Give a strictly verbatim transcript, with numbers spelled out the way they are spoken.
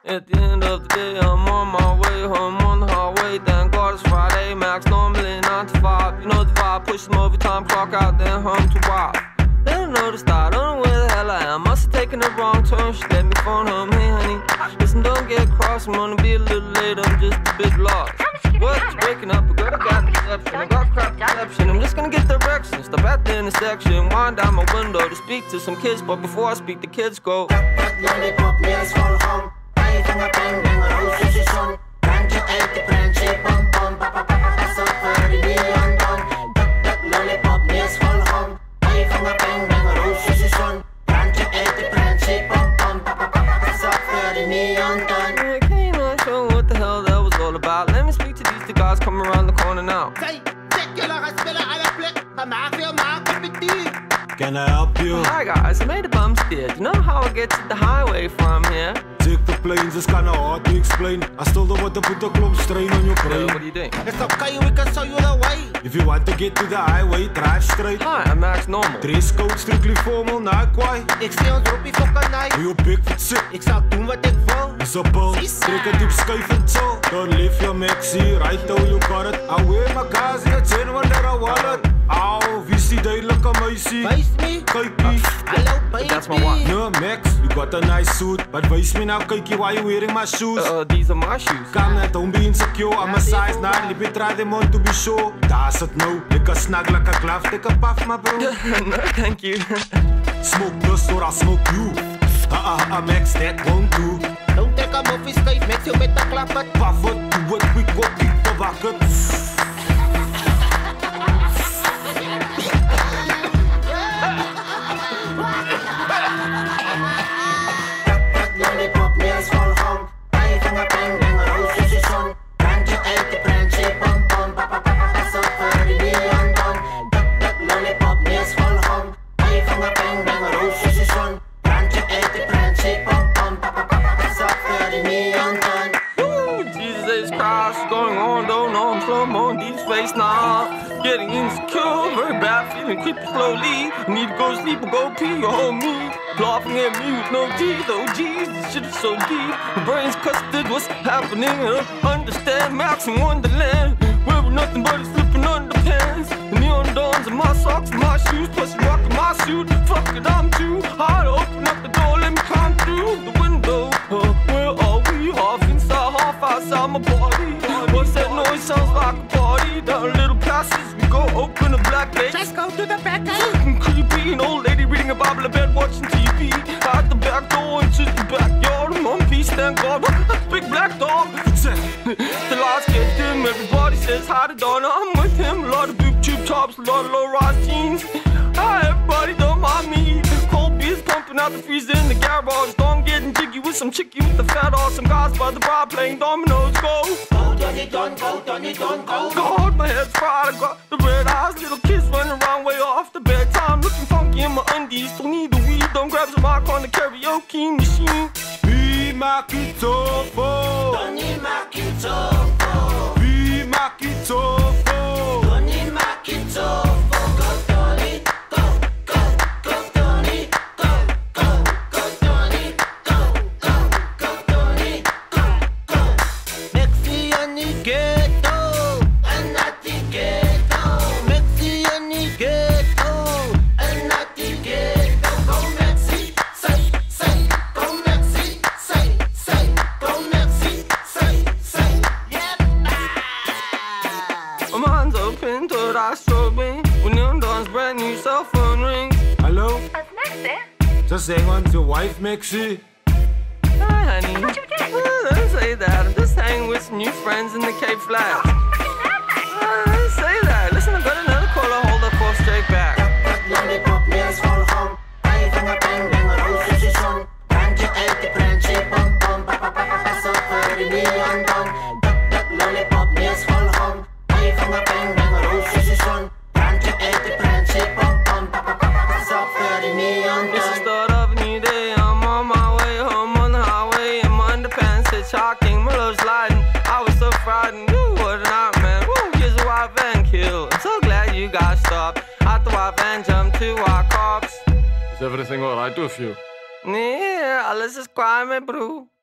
At the end of the day, I'm on my way home on the highway. Thank God it's Friday, max normally nine to five. You know the vibe, push some overtime, clock out, then home to wild. They don't notice that, I don't know where the hell I am. Must have taken the wrong turn, she let me phone home. Hey honey, listen, don't get cross, I'm gonna be a little late, I'm just a bit lost. Work's breaking up, a girl got deception, I got crap deception. I'm just gonna get directions, stop at the intersection, wind down my window to speak to some kids. But before I speak, the kids go lollipop, meals vol home. Vijf van de peng, ben een roos, zus je zon. Randje uit de prentje, pom pom, papa papa, pas op voor de neon don. Lollipop, meals vol home. Vijf van de peng, ben een roos, zus je zon. Randje uit de prentje, pom pom, papa papa, pas op voor de neon don. Can you not show what the hell that was all about? Let me speak to these two guys coming around the corner now. Say, check your lagas spelen aan de plek. Dan maak je maar competitie. Can I help you? Hi guys, I made a bum steer. You know how I get to the highway from here? Take the planes, it's kinda hard to explain. I still don't want to put a clump strain on your brain. Yeah, what do you think? It's okay, we can show you the way. If you want to get to the highway, drive straight. Hi, I'm Max Normal. Dress code strictly formal, not quite. Ik zie ons roepie fokken night. Doe je big fit sick. Ik zal doen wat ik wil. Is a ball, trek een diep schuif en zo. Don't leave your maxi, right how you got it. I wear my guys in a ten one that I wallet. Auw, wie is die duidelijke meisie? Wijs me. Kijkie. Hallo baby. That's my watch. No, Max, you got a nice suit. But wijs me now, kijkie, why you wearing my shoes? Uh, these are my shoes. Come now, don't be insecure. I'm a size nine, let me try them on to be sure. That's it now. Like a snug, like a glove, take a puff, my bro. No, thank you. Smoke this or I'll smoke you. Uh-uh, uh, Max, that won't do. Don't take a movie skype, Max, you better clap it. Puff it, do it quick, go kick the bucket. Lollipop, meals vol home. Vijf van de peng, ben een roos, zus je zon. Randje uit de prentje, pom pom, papa papa, pas op voor de neon don. Lollipop, meals vol home. Vijf van de peng, ben een roos, zus je zon. Randje uit de prentje, pom pom, papa papa, pas op voor de neon don. Ooh, Jesus H Christ, what's going on? Don't know, I'm slow mo deep space now. Getting insecure, very bad, feeling creepy slowly. Need to go to sleep or go pee, oh me. Laughing at me with no teeth, oh jeez, this shit is so deep. My brain's custard, what's happening? I don't understand, Max in Wonderland. Where with nothing but it's slipping underpants. The neon dawns in my socks and my shoes, plus rocking my suit. Fuck it, I'm too hard to open up the door, let me climb through the window. Uh, where are we? Half inside, half outside my body. What's that noise? Sounds like a party. Down little passages, we go open a black gate. Let's go to the back gate. Fucking creepy, an old lady reading a Bible in bed watching T V. Out the back door into the backyard, I'm on peace, thank God. That's a big black dog. The lights get dim, everybody says hi to Donna. I'm with him, a lot of boob tube tops, a lot of low-rise jeans. Hi everybody, don't mind me. Cold beers pumping out the freezer in the garage. Don't getting jiggy with some chickie with the fat ass. Some guys by the bar playing dominoes. Go, Go, Donny, don't go, Donny, don't go. God, my head's fried, I got the red eyes. Little kids running around way off the bedtime. Looking funky in my undies, don't need the weed. Don't grab some mic on the karaoke machine. Wie maak het tofu? Donny, maak je tofu. Wie maak het tofu? Donny, maak je tofu. Go, Donny, go, go, go, Donny, go, go, go, Donny, go, go, go, Donny, go, go. Mexi en die ghetto, en not die ghetto. Mexi en die ghetto, en not die ghetto. Go Mexi, say, say, go Mexi, say, say, go Mexi, say, say, yep. My mind's open, third eye strobing. When neon dawn's brand new cell phone rings. Hallo? What's next, eh? Just hang on to your wife, Maxie. Hi honey. What you did? Well, don't say that, I'm just hanging with some new friends in the Cape Flats. Uh, don't say that. Listen, I've got another caller, hold up, call straight back. Lollipop, meals vol home. Vijf van de peng, ben een roos, zus je zon. Randje uit de prentje, pom pom, papa papa, pas op voor de neon don. Lollipop, meals vol home. Vijf van de peng, ben een roos, zus je zon. Randje uit de prentje, pom pom, papa papa, pas op voor de neon It's the don. start of a new day, I'm on my way home on the highway. In my underpants, it's shocking, my love's sliding. I was so frightened, ooh, what a night, man. Woo, here's a white van kill. I'm so glad you guys stopped. Out the white van, jumped two white cops. Is everything alright with you? Nee, alles is quiet, my bro.